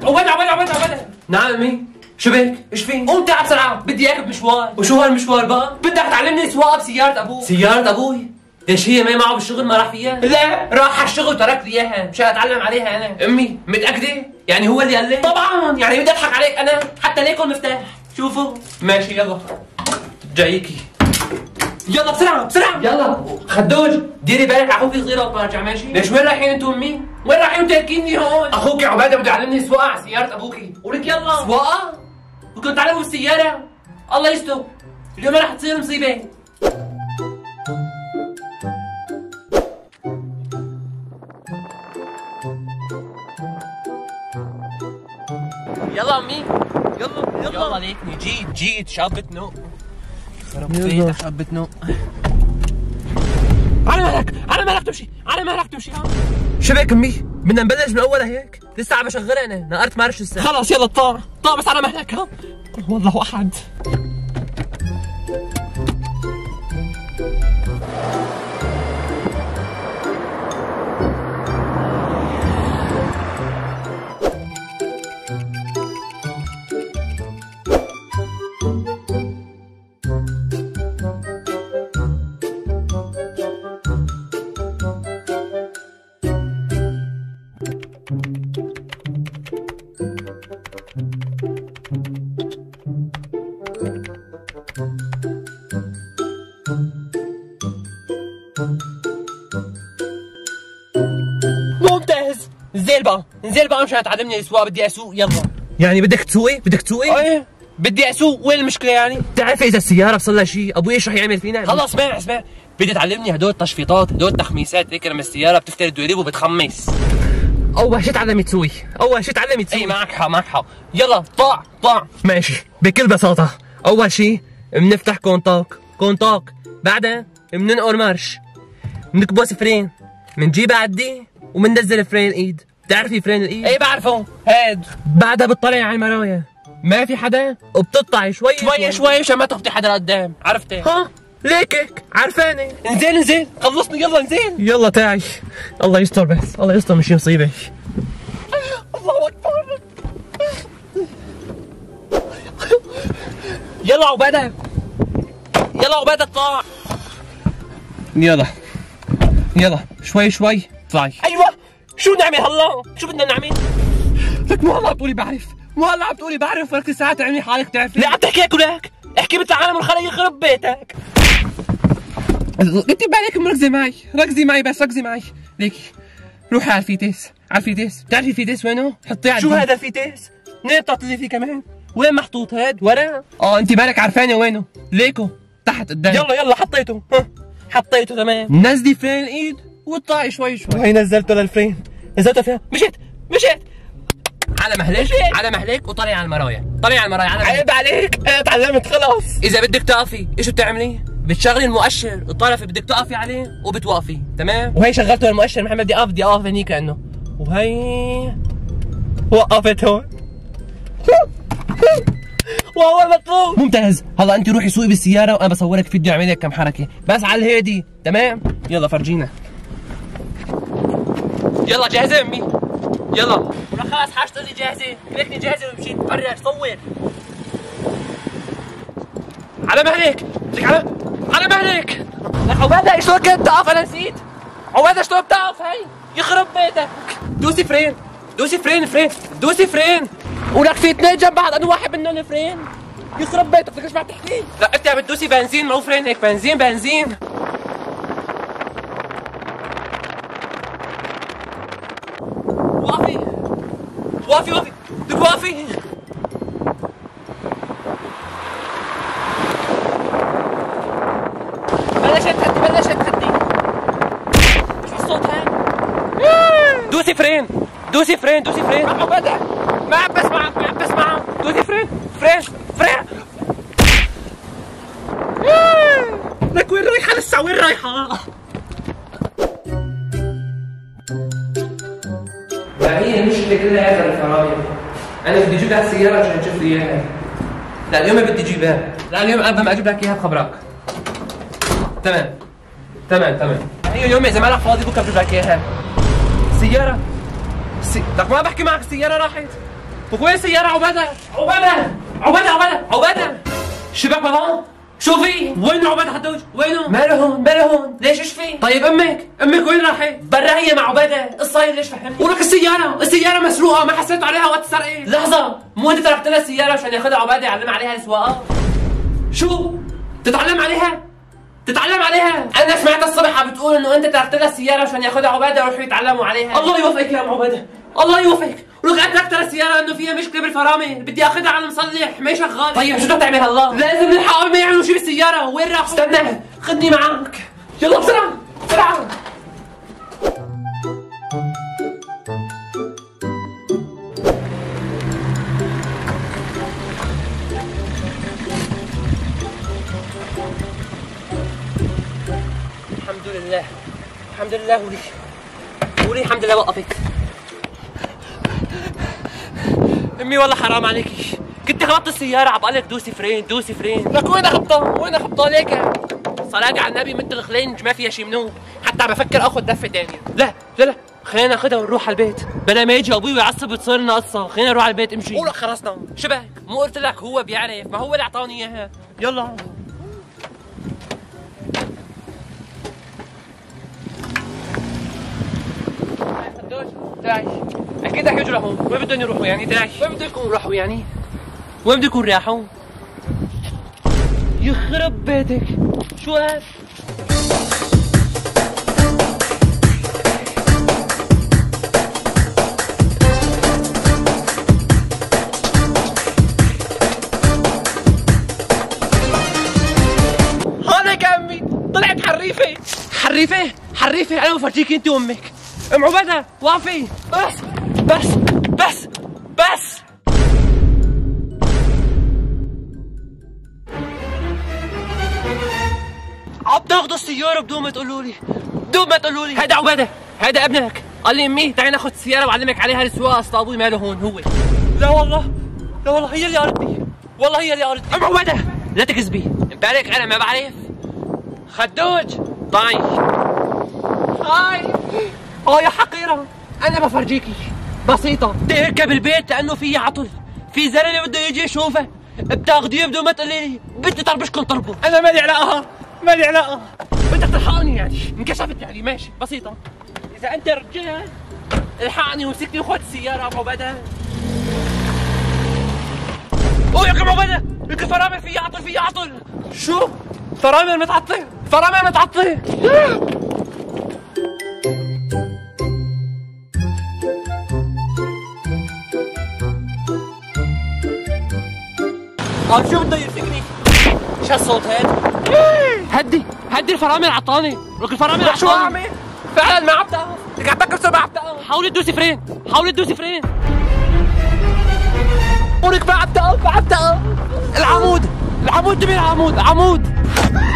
عبادة. نعم امي. شو بك؟ ايش في؟ قوم تعال بسرعة، بدي اياك بمشوار. وشو هالمشوار بقى؟ بدك تعلمني سواقة بسيارة ابوي. سيارة ابوي؟ ليش هي ما معه بالشغل ما راح فيها؟ لا، راح على الشغل وتركت لي اياها، مشان اتعلم عليها انا. امي، متأكدة؟ يعني هو اللي قال لي؟ طبعا، يعني بدي اضحك عليك انا، حتى ليكو المفتاح. شوفوا. ماشي يلا. جايكي. يلا بسرعة بسرعة. يلا. خدوج، ديري بالك على اخوكي صغيرة وترجع ماشي؟ ليش وين رايحين انتم امي؟ وين رايحين وتركيني هون؟ اخوكي عبادة بده يعلمني سواقة على سيارة ابوكي. ولك يلا. سواقة؟ وكنت تعلموا بالسيارة؟ الله يستر. اليوم رح تصير مصيبة. يلا امي. يلا ليكني جيت شاب تنق. خرب بيتك شاب تنق. على مهلك تمشي ها. شو بك امي؟ بدنا نبلش من اول هيك؟ لسه عم بشغلها انا، نقرت مارش لسه. خلص يلا طاع بس على مهلك ها. والله احد. ممتاز. انزل بقى مشان تعلمني السواقه. بدي اسوق. يلا. يعني بدك تسوقي؟ ايه بدي اسوق. وين المشكله يعني؟ بتعرفي اذا السياره بصل لها شيء ابوي ايش رح يعمل فينا؟ خلص اسمع بدي تعلمني هدول التشفيطات، هدول التخميسات هيك لما السياره بتفتح الدواليب وبتخمس. اول شيء تعلمي تسوقي. اي معك حق. يلا طاع. ماشي. بكل بساطه اول شيء بنفتح كونتاك، بعدها بننقر مارش، بنكبس فرين، بنجيب عدي وبننزل فرين الايد. بتعرفي فرين الايد؟ ايه بعرفه هاد. بعدها بتطلعي على المرايا ما في حدا وبتطلعي شوي مشان ما تخبطي حدا لقدام. عرفتي؟ ها ليك هيك عرفاني. انزين خلصني. يلا انزين. يلا تعي. الله يستر بس، الله يستر مش مصيبه. الله اكبر. يلا عبادة طلع. يلا شوي طلعي. ايوه. شو نعمل هلا؟ شو بدنا نعمل؟ لك مو هلا بتقولي بعرف ولك ساعات تعملي حالك تعرفي. لا عم تحكي هيك ولك، احكي مثل عالم الخلا يخرب بيتك. انت بالك ركزي معي بس ليكي روحي على الفيتيس. بتعرفي الفيتيس وينه؟ حطيه على. شو هذا الفيتيس؟ منين بتعطي فيه كمان؟ وين محطوط هاد؟ ورا؟ انت بالك عرفاني وينه؟ ليكو تحت قدام. يلا حطيته تمام. نزلي فرين الايد واطلعي شوي. هي نزلته للفرين. نزلته فيها. مشيت على مهلك وطلعي على المرايا. عيب عليك، انا تعلمت خلاص. اذا بدك تقفي ايش بتعملي؟ بتشغلي المؤشر الطرفي بدك تقفي عليه وبتوقفي. تمام. وهي شغلته المؤشر. محمد بدي اقف هنيك عنه. وهي وقفت هون. وهو المطلوب. ممتاز. هلا انت روحي سوقي بالسياره وانا بصورك فيديو اعمل لك كم حركه بس على الهادي. تمام. يلا فرجينا. يلا جاهزه يا امي؟ يلا. ولا خلاص حاجة تقول لي جاهزه؟ ليكني جاهزه ومشيت. فرج صور. على مهلك. على مهلك. لك عبادة شلون كنت تقف؟ انا نسيت. عبادة شلون بتقف؟ هي يخرب بيتك. دوسي فرين. ولك في اثنين جنب بعض، انا واحد منهم الفرين. يخرب بيتك. ليش ما بتحكي؟ لا انت عم تدوسي بنزين مو فرين هيك. بنزين. وقفي بدك وقفي. بلشت تهدي. شو الصوت هاي؟ دوسي فرين. عبادة ما عم بسمع. دوسي فرين. لك وين رايحة لسه؟ ما هي المشكلة كلها هذا الفرامل. أنا بدي أجيب لك سيارة عشان تشوف لي إياها. لا اليوم بدي أجيبها. لا اليوم قبل ما أجيب لك إياها بخبرك. تمام. هي اليوم إذا مالك فاضي بكره بجيب لك إياها. سيارة. لك ما بحكي معك السيارة راحت. وين السيارة عبادة؟ عبادة شبك بابا؟ شو في؟ وينه عبادة حدوج؟ وينه؟ ماله هون؟ ليش ايش في؟ طيب امك وين راحت؟ برا هي مع عبادة، ايش صاير ليش فهمني؟ ولك السيارة مسروقة، ما حسيتوا عليها وقت السرقة؟ لحظة، مو انت تركت لها السيارة عشان ياخذها عبادة يعلم عليها السواقة؟ شو؟ تتعلم عليها؟ انا سمعت الصبح عم بتقول انه انت تركت لها السيارة عشان ياخذها عبادة ويروحوا يتعلموا عليها. الله يوفقك يا ام عبادة، الله يوفقك. ولك انا تركت لها السيارة انه فيها مشكلة بالفرامل، بدي اخذها على المصلح ما شغال. طيب شو بدك تعمل هلا؟ لازم نلحق قبل ما يعملوا شيء بالسيارة. وين راحوا؟ استنى خدني معك، يلا بسرعة. الحمد لله ولي الحمد لله وقفت. امي والله حرام عليكي، كنت خبطت السيارة عبقالك دوسي فرين. لك وين خبطة ليك؟ صلاة على النبي مثل الخلنج ما فيها شي منو، حتى عم بفكر اخذ دفة ثانية. لا خلينا ناخذها ونروح على البيت، بلا ما يجي ابوي ويعصب وتصير لنا قصة. خلينا نروح على البيت امشي. ولك خلصنا شبك، مو قلت لك هو بيعرف، ما هو اللي اعطاني اياها. يلا تعال. اكيد رح يجوا لهون، وين بدهم يروحوا يعني؟ تعال وين بدهم يكونوا راحوا يعني؟ وين بدهم يكونوا راحوا؟ يخرب بيتك، شو هاد؟ هونك يا امي، طلعت حريفة انا بفرجيكي انت وامك. ام عبادة وقفي، بس عم تاخذوا السيارة بدون ما تقولوا لي. هيدا عبادة، هيدا ابنك، قال لي امي تعي ناخذ السيارة وعلمك عليها السواقة. اصل ابوي ماله هون هو. لا والله هي اللي قالتني، ام عبادة لا تكذبي، امبارح انا ما بعرف. خدوج طايش. هاي يا حقيرة، أنا بفرجيكي بسيطة. تركب البيت لأنه في عطل، في زلمة بده يجي يشوفه، بتاخذيه بدون ما تقولي لي، بدي طربشكم طربوا. أنا مالي علاقة، بدك تلحقني يعني، انكشفت يعني، ماشي بسيطة. إذا أنت رجال الحقني ومسكني وخذ السيارة أبو عبادة. أوه يا أبو عبادة، الفرامل في عطل. شو؟ فرامل متعطلة. شو بده يمسكني؟ شو هالصوت هاد؟ هدي الفرامل عطاني، لك الفرامل عطاني. شو اعمل؟ فعلا ما عم تقف، لك عم تكسر ما عم تقف. حاولي تدوسي فرين. ولك ما عم تقف. العمود دبي العمود.